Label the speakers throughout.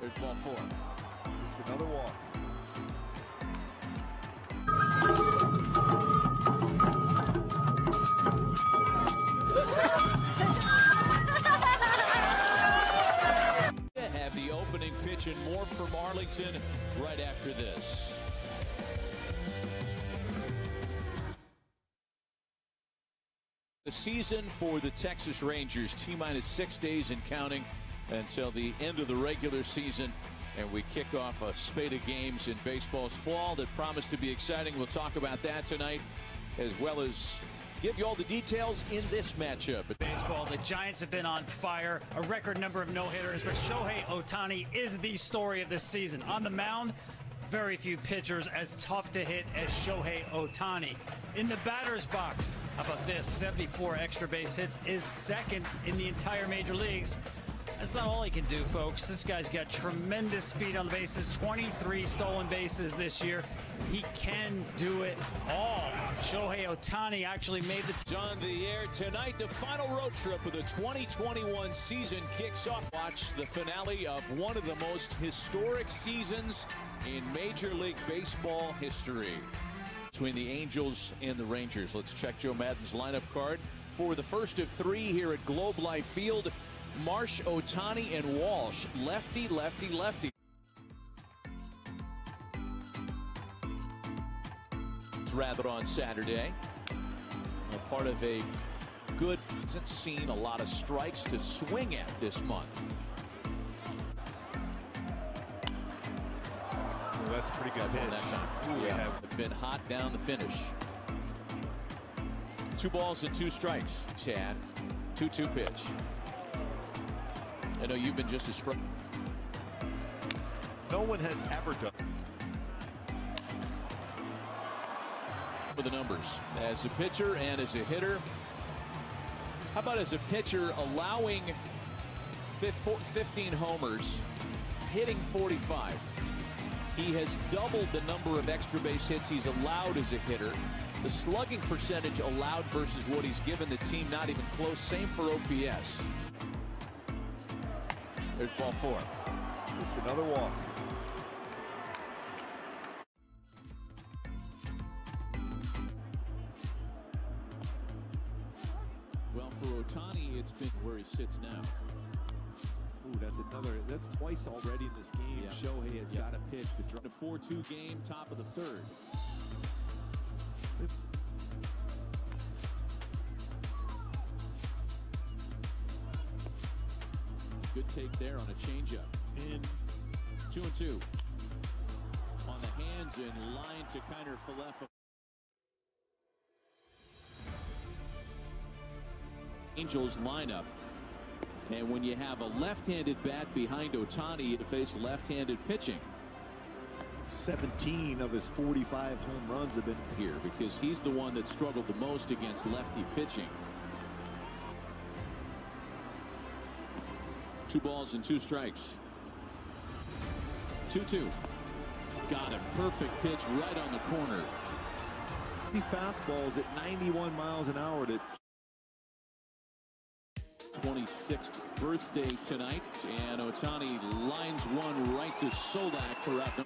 Speaker 1: There's ball 4.
Speaker 2: Just another walk.
Speaker 1: Have the opening pitch and more from Arlington right after this. The season for the Texas Rangers, T-minus 6 days and counting until the end of the regular season. And we kick off a spate of games in baseball's fall that promise to be exciting. We'll talk about that tonight, as well as give you all the details in this matchup.
Speaker 3: Baseball, the Giants have been on fire, a record number of no-hitters, but Shohei Ohtani is the story of this season. On the mound, very few pitchers as tough to hit as Shohei Ohtani. In the batter's box, how about this? 74 extra base hits is second in the entire major leagues. That's not all he can do, folks. This guy's got tremendous speed on the bases, 23 stolen bases this year. He can do it all. Shohei Ohtani actually made the
Speaker 1: on the air tonight. The final road trip of the 2021 season kicks off. Watch the finale of one of the most historic seasons in Major League Baseball history between the Angels and the Rangers. Let's check Joe Maddon's lineup card for the first of 3 here at Globe Life Field. Marsh, Ohtani, and Walsh. Lefty, lefty, lefty. Rather on Saturday. A part of a good, hasn't seen a lot of strikes to swing at this month.
Speaker 2: Well, that's a pretty good pitch.
Speaker 1: That time.
Speaker 2: Ooh,
Speaker 1: Yeah, have been hot down the finish. 2 balls and 2 strikes. Chad, 2-2 pitch. I know you've been just as strong.
Speaker 2: No one has ever done.
Speaker 1: For the numbers as a pitcher and as a hitter. How about as a pitcher, allowing 15 homers, hitting 45. He has doubled the number of extra base hits he's allowed as a hitter. The slugging percentage allowed versus what he's given the team, not even close. Same for OPS. There's ball 4.
Speaker 2: Just another walk.
Speaker 1: Well, for Ohtani, it's been where he sits now.
Speaker 2: Ooh, that's twice already in this game.
Speaker 1: Yeah.
Speaker 2: Shohei has got a pitch to drop.
Speaker 1: A 4-2 game, top of the 3rd. Good take there on a changeup. In 2-2. On the hands and line to Kiner Falefa. Angels lineup. And when you have a left-handed bat behind Ohtani, you face left-handed pitching.
Speaker 2: 17 of his 45 home runs have been
Speaker 1: Here, because he's the one that struggled the most against lefty pitching. 2 balls and 2 strikes. 2-2. Got him. Perfect pitch right on the corner.
Speaker 2: fastballs at 91 miles an hour to
Speaker 1: 26th birthday tonight, and Ohtani lines one right to Solak for out.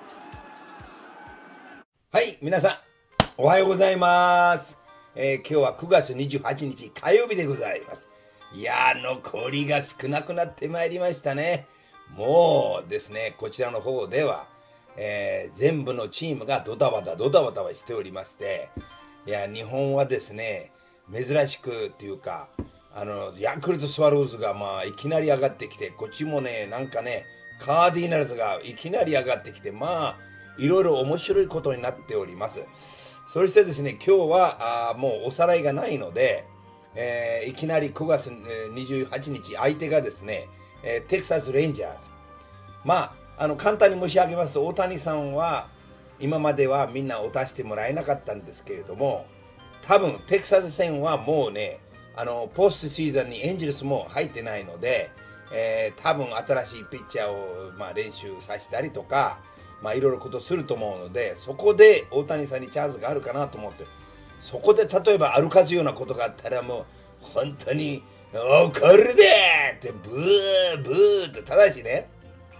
Speaker 4: はい、皆さん、おはようございます。今日は9月28日火曜日でございます。いやー、残りが少なくなってまいりましたね。もうですね、こちらの方では、全部のチームがドタバタはしておりまして、いや、日本はですね、珍しくっていうか、ヤクルトスワローズがいきなり上がってきて、こっちもね、なんかね、カーディナルズがいきなり上がってきて、いろいろ面白いことになっております。そしてですね、今日はもうおさらいがないので、いきなり9月28日、相手がですね、テキサス・レンジャーズ。簡単に申し上げますと、大谷さんは今まではみんなを出してもらえなかったんですけれども、多分テキサス戦はもうね、ポストシーズンにエンジェルスも入ってないので、多分新しいピッチャーを練習させたりとか、いろいろことすると思うので、そこで大谷さんにチャンスがあるかなと思って、そこで例えば歩かすようなことがあったらもう本当に怒るでってブーブーって、ただしね、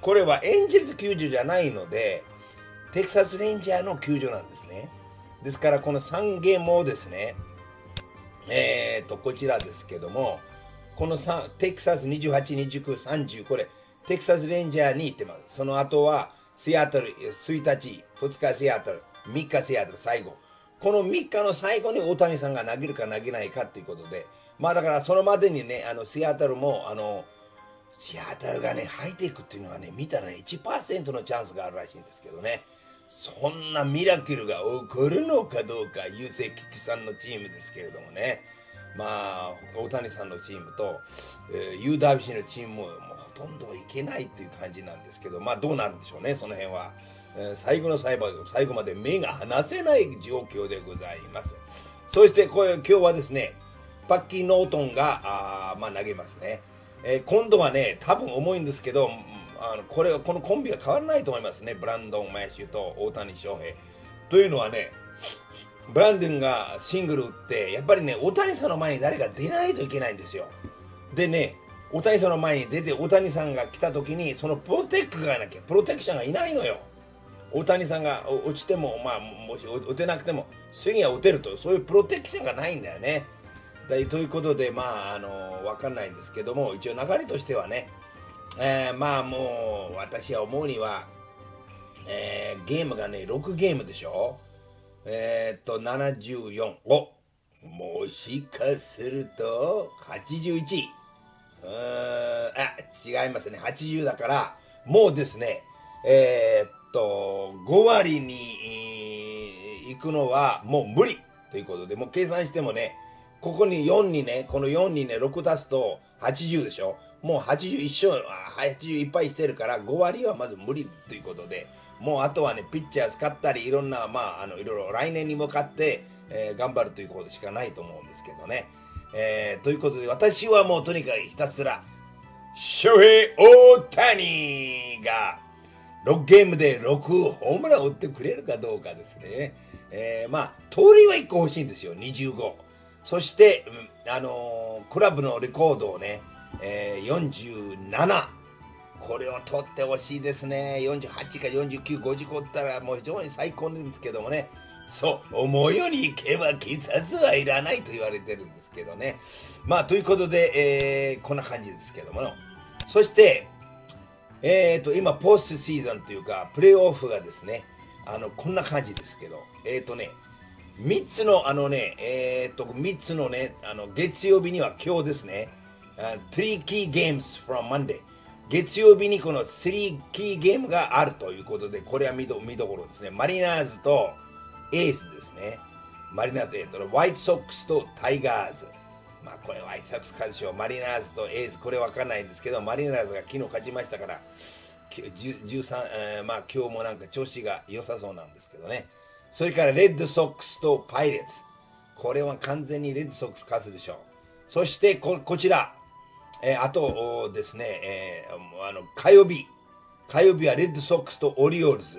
Speaker 4: これはエンジェルス球場じゃないので、テキサスレンジャーの球場なんですね。ですからこの3ゲームをですね、こちらですけども、このテキサス28、29、30、これ、テキサスレンジャーに行ってます。その後は、シアトル、1日、2日シアトル、3日シアトル、最後。この3日の最後に大谷さんが投げるか投げないかということで、まあだからそのまでにね、シアトルも、シアトルがね、入っていくっていうのはね、見たらね、1% のチャンスがあるらしいんですけどね。そんなミラクルが起こるのかどうか、優勢菊池さんのチームですけれどもね。まあ、大谷さんのチームと、ユーダービシのチームも、ほとんどいけないっていう感じなんですけど、まあどうなるんでしょうね、その辺は。最後の最後まで目が離せない状況でございます。そして今日はですね、パッキー・ノートンがまあ投げますね。今度はね、多分重いんですけど、このコンビは変わらないと思いますね。ブランドン・マッシュと大谷翔平。というのはね、ブランドンがシングル打って、やっぱりね、大谷さんの前に誰か出ないといけないんですよ。でね、大谷さんの前に出て、大谷さんが来た時に、そのプロテクションがいないのよ。大谷さんが落ちても、まあ、もし打てなくても、スイングは打てると、そういうプロテクションがないんだよね。ということで、まあ、わかんないんですけども、一応流れとしてはね、まあもう、私は思うには、ゲームがね、6ゲームでしょ。74。もしかすると、81。違いますね。80だから、もうですね、5割に行くのはもう無理ということで、もう計算してもね、ここに4にね、この4にね、6足すと80でしょ。もう80いっぱいしてるから、5割はまず無理ということで、もうあとはね、ピッチャー使ったり、いろんな、まあ、いろいろ来年に向かって、頑張るということしかないと思うんですけどね。ということで、私はもうとにかくひたすら、翔平大谷が6ゲームで6ホームランを打ってくれるかどうかですね。まあ、盗塁は1個欲しいんですよ、25。そして、クラブのレコードをね、47。これを取ってほしいですね。48か49、50個打ったらもう非常に最高なんですけどもね。そう、思うようにいけば血圧はいらないと言われてるんですけどね。まあ、ということで、こんな感じですけどもの。そして、今、ポストシーズンというか、プレーオフがですね、こんな感じですけど、3つの、3つのね、月曜日には今日ですね、3 key games from Monday。月曜日にこの3キーゲームがあるということで、これは見どころですね。マリナーズとエースですね。マリナーズ、ホワイトソックスとタイガーズ。まあこれホワイトソックスかでしょう。マリナーズとエース、これわかんないんですけど、マリナーズが昨日勝ちましたから、まあ今日もなんか調子が良さそうなんですけどね。それからレッドソックスとパイレーツ。これは完全にレッドソックス勝つでしょう。そしてこちら。あとですね、火曜日はレッドソックスとオリオールズ。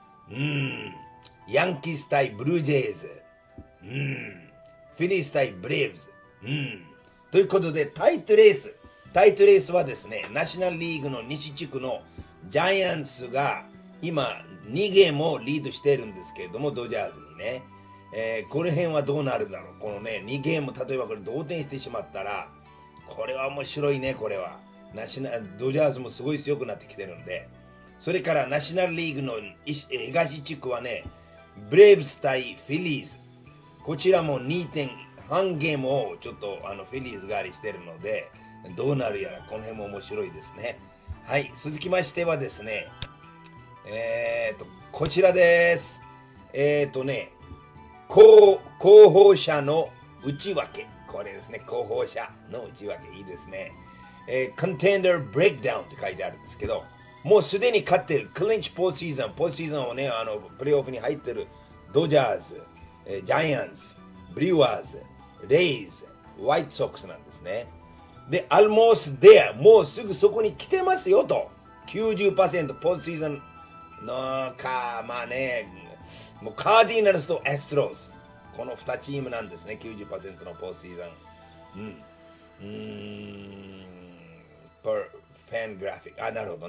Speaker 4: ヤンキース対ブルージェイズ。フィリース対ブレーブズ。ということで、タイトレースはですね、ナショナルリーグの西地区のジャイアンツが今2ゲームをリードしているんですけれども、ドジャーズにね。この辺はどうなるんだろう。このね、2ゲーム、例えばこれ同点してしまったら、これは面白いね、これは。ドジャーズもすごい強くなってきてるんで。それからナショナルリーグの東地区はね、ブレーブス対フィリーズ。こちらも2.5ゲームをちょっとフィリーズ狩りしてるので、どうなるやら、この辺も面白いですね。はい、続きましてはですね、こちらです。候補者の内訳。これですね、候補者の内訳いいですね。Contender Breakdown って書いてあるんですけど、もうすでに勝ってる、クリンチポストシーズンをね、プレーオフに入ってるドジャーズ、ジャイアンツ、ブリュワーズ、レイズ、ホワイトソックスなんですね。で、almost there、もうすぐそこに来てますよと。90% ポストシーズンのまあね、もうカーディナルスとアストロズ。この2チームなんですね、90% のポストシーズン。ファングラフィック。なるほどね。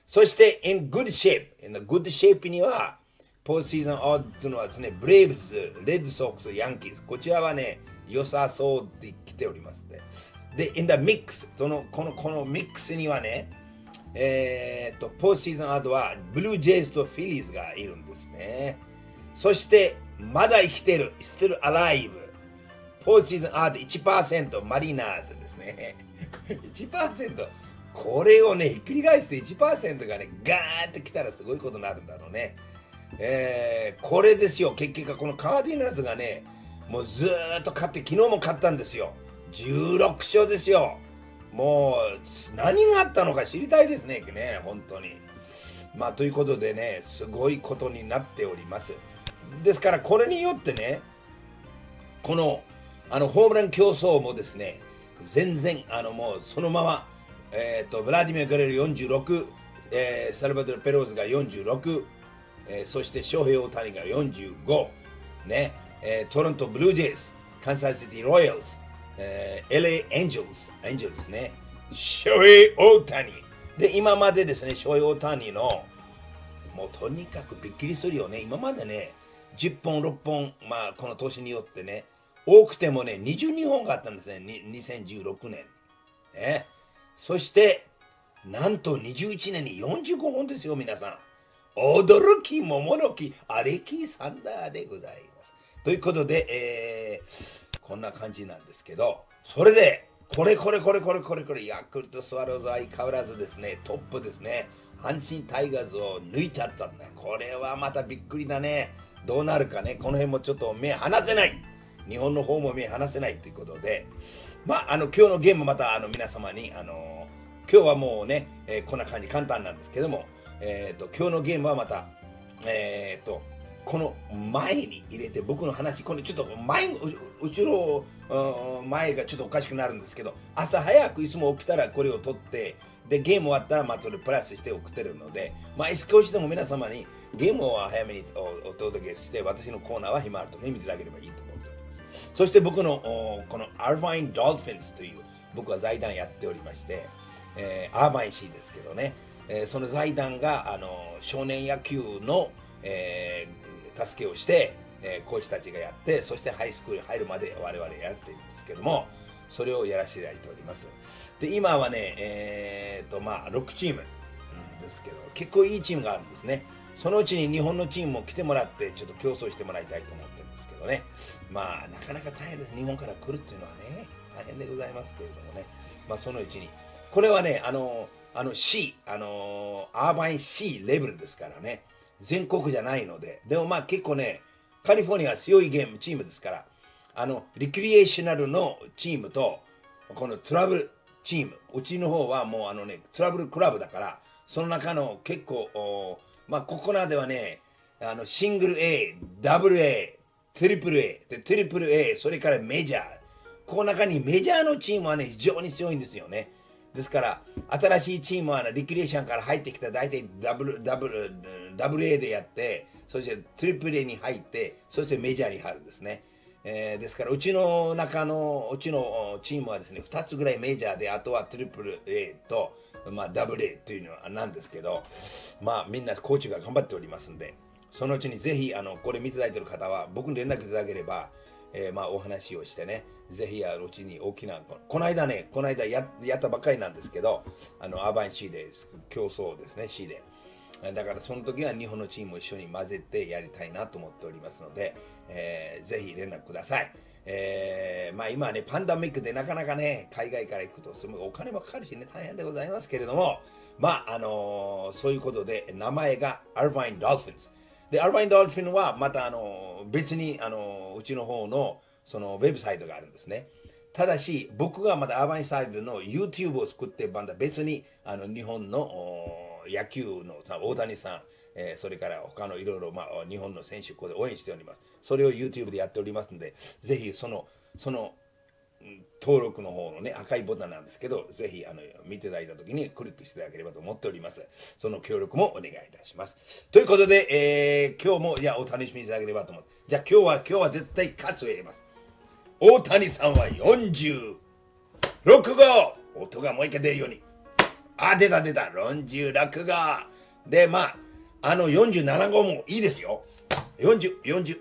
Speaker 4: そして、in good shape。in the good shape には、ポストシーズンオッドというのはですね、ブレイブズ、レッドソックス、ヤンキーズ。こちらはね、良さそうって来ておりますね。で、in the mix。このミックスにはね、ポストシーズンオッドは、ブルージェイズとフィリーズがいるんですね。そして、まだ生きてる、still alive。ポストシーズンオッド 1%、マリナーズですね。1%。これをね、ひっくり返して 1% がね、ガーってきたらすごいことになるんだろうね。これですよ、結局このカーディナルズがね、もうずーっと勝って、昨日も勝ったんですよ。16勝ですよ。もう、何があったのか知りたいですね、本当に。まあ、ということでね、すごいことになっております。ですから、これによってね、この、ホームラン競争もですね、全然、もう、そのまま、ブラディミア・ガレル46、サルバドル・ペローズが46、そしてショウヘイ・オータニが45、ね、トロント・ブルージェイズ、カンサスシティ・ロイヤルズ、LA エンジェルズね、ショウヘイ・オータニ。で、今までですね、ショウヘイ・オータニの、もうとにかくびっくりするよね。今までね、10本、6本、まあ、この年によってね、多くてもね、22本があったんですね、2016年。ね。そして、なんと21年に45本ですよ、皆さん。驚き、桃の木、アレキサンダーでございます。ということで、こんな感じなんですけど、それで、これ、ヤクルトスワローズ相変わらずですね、トップですね。阪神タイガースを抜いちゃったんだ。これはまたびっくりだね。どうなるかね、この辺もちょっと目離せない。日本の方も目離せないということで、まあ、今日のゲームまた皆様に、今日はもうね、こんな感じ簡単なんですけども、今日のゲームはまた、この前に入れて僕の話、このちょっと後ろ、前がちょっとおかしくなるんですけど、朝早くいつも起きたらこれを取って、で、ゲーム終わったらまたそれプラスして送ってるので、まあ、少しでも皆様にゲームを早めにお届けして、私のコーナーは暇ある時に見ていただければいいと思っております。そして僕のこのアーバイン・ドルフィンズという僕は財団やっておりまして、アーバインシーですけどね、その財団が少年野球の、助けをして、コーチたちがやって、そしてハイスクールに入るまで我々やってるんですけども、それをやらせていただいております。で、今はね、まあ、6チームですけど、結構いいチームがあるんですね。そのうちに日本のチームも来てもらって、ちょっと競争してもらいたいと思ってるんですけどね。まあ、なかなか大変です。日本から来るっていうのはね、大変でございますけれどもね。まあ、そのうちに。これはね、C、アーバイン C レベルですからね。全国じゃないので。でもまあ結構ね、カリフォルニアは強いチームですから、リクリエーショナルのチームと、このトラブルチーム、うちの方はもうトラブルクラブだから、その中の結構、まあここらではね、シングル A、ダブル A、トリプル A、でトリプル A、それからメジャー。この中にメジャーのチームはね、非常に強いんですよね。ですから、新しいチームはリクリエーションから入ってきた大体ダブル A でやって、そしてトリプル A に入って、そしてメジャーに入るんですね。ですから、うちのチームはですね、2つぐらいメジャーで、あとはトリプル A と、まあ、ダブル A というのはなんですけど、まあ、みんなコーチが頑張っておりますんで、そのうちにぜひ、これ見ていただいている方は、僕に連絡いただければ、まあお話をしてね、ぜひうちに大きな、この間やったばっかりなんですけど、アーバイン C で競争ですね、C で。だからその時は日本のチームも一緒に混ぜてやりたいなと思っておりますので、ぜひ連絡ください。まあ今はね、パンダミックでなかなかね、海外から行くとすごいお金もかかるしね、大変でございますけれども、まあそういうことで、名前がアーバイン・ドルフィンズ。で、アーバイン・ドルフィンはまた別にうちの方のそのウェブサイトがあるんですね。ただし、僕がまたアーバインサイドの YouTube を作って、また別に日本の野球の大谷さん、それから他のいろいろ日本の選手、ここで応援しております。それを YouTube でやっておりますので、ぜひその登録の方のね、赤いボタンなんですけど、ぜひ見ていただいたときにクリックしていただければと思っております。その協力もお願いいたします。ということで、今日もお楽しみいただければと思って。じゃあ今日は絶対勝つを入れます。大谷さんは46号、音がもう一回出るように。 出た。46号。で、まあ、47号もいいですよ。40。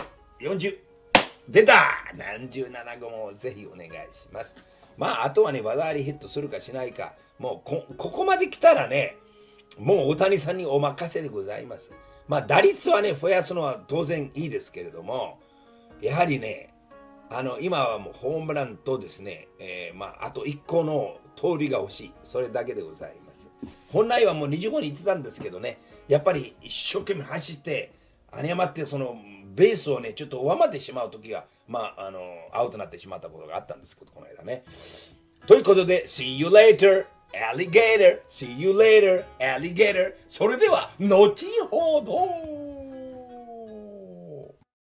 Speaker 4: 出た !47 号もぜひお願いします。まあ、あとはね、技ありヒットするかしないか。もうここまで来たらね、もう大谷さんにお任せでございます。まあ、打率はね、増やすのは当然いいですけれども、やはりね、今はもうホームランとですね、まあ、あと1個の盗塁が欲しい。それだけでございます。本来はもう25に行ってたんですけどね、やっぱり一生懸命走って、誤ってそのベースをね、ちょっと上回ってしまうときが、まあ、アウトになってしまったことがあったんですけど、この間ね。ということで、See you later, alligator. See you later, alligator. それでは、後ほど。